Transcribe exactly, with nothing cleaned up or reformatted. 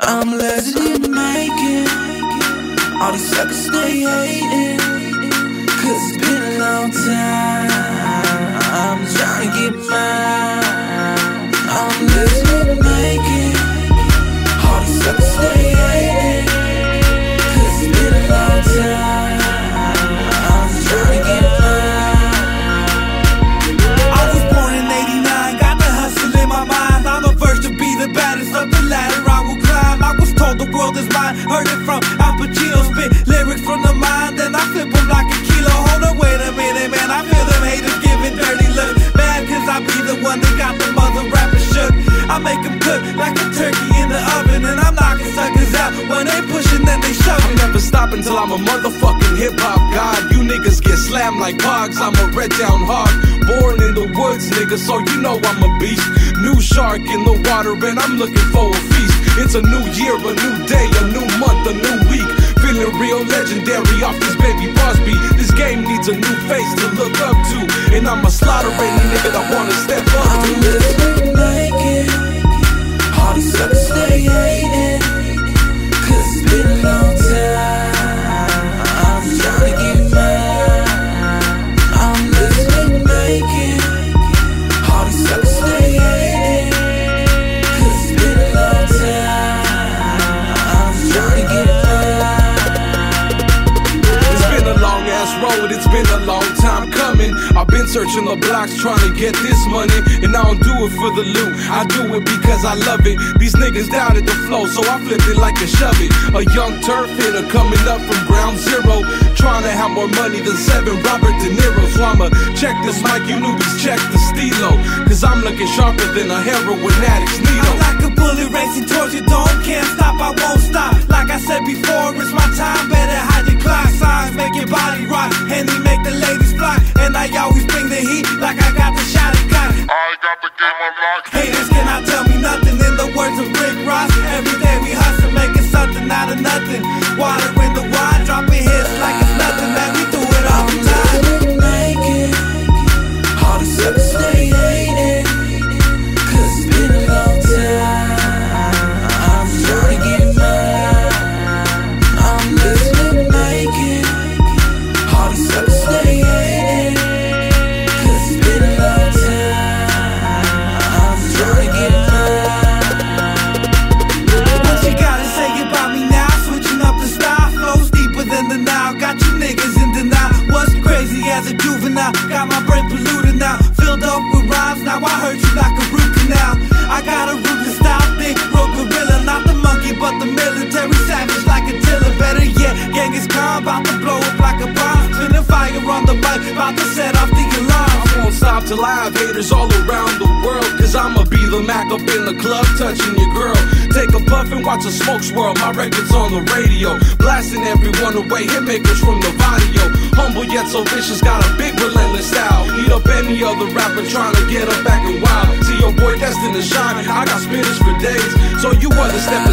I'm a legend in the making. All these suckers stay hating, cause it's been a long time. I'm trying to get mine. I'm a legend in the making. All these suckers stay hating, cause it's been a long time. I'm trying to get mine. I was born in eighty-nine, got the hustle in my mind. I'm the first to be the baddest of the ladder I will climb. I was told the world is mine, heard it from Al Pacino. Spit lyrics from the mind, then I flip them like a kilo. Hold on, wait a minute, man, I feel them haters giving dirty looks. Mad cause I be the one that got the mother rappers shook. I make them cook like a turkey in the oven, and I'm knocking suckers out when they pushing, then they shoving. I'm never stopping till I'm a motherfucking hip-hop god. You niggas get slammed like hogs, I'm a red down hog. Born in the woods, nigga, so you know I'm a beast. New shark in the water, and I'm looking for a feast. It's a new year, a new day, a new month, a new week. Feeling real legendary off this baby boss beat. This game needs a new face to look up to, and I'ma slaughter any nigga that wanna step up I'm to. living make it. All these suckers stay hating, cause it's been a long time. I'm trying to get mine. I'm living make it. All these suckers stay hating, cause it's been a long time. I'm trying to get mine. It's been a long ass road, it's been a long time coming. I've been searching the blocks trying to get this money, and I don't do it for the loot, I do it because I love it. These niggas doubted the flow, so I flipped it like a shove it. A young turf hitter coming up from ground zero, trying to have more money than seven Robert De Niro. So I'ma check this mic, you newbies check the stilo, cause I'm looking sharper than a heroin addict's needle. I'm like a bullet racing towards you, don't can't stop, I won't stop. Like I said before, it's my time, better hide your clock. Signs make your body rock, and he make the ladies flock. And I always bring the heat, like I got the shot and got it. I got the game unlocked. Haters cannot tell me nothing, in the words of Rick Ross. Every day we hustle, making something out of nothing. Water in the wine, dropping hits like it's nothing, man, we do it all the time. I'm make it. All these suckers stay hating, cause it's been a long time. I'm trying to get mine. I'm living to make it. All these suckers stay hating, cause it's been a long time. I'm trying to get mine. What you gotta say about me now? Switching up the style, flows deeper than the now. Got you niggas in denial. What's crazy as a juvenile? Got my brain polluted now, filled up with rhymes. Now I heard you like a root canal. I got a ruthless style, big road gorilla, not the monkey but the military savage like a tiller. Better yet, Genghis Khan, about to blow up like a bomb. Spinning fire on the bike, about to set off the alarm. I won't stop till I have haters all around the world, cause I'ma be the Mac up in the club touching your girl. Take a puff and watch a smoke swirl, my record's on the radio, blasting everyone away, hitmakers from the barrio. Humble yet so vicious, got a big relentless style. Eat up any other rapper trying to get up back and wild. See your boy destined to shine, I got spitters for days, so you understand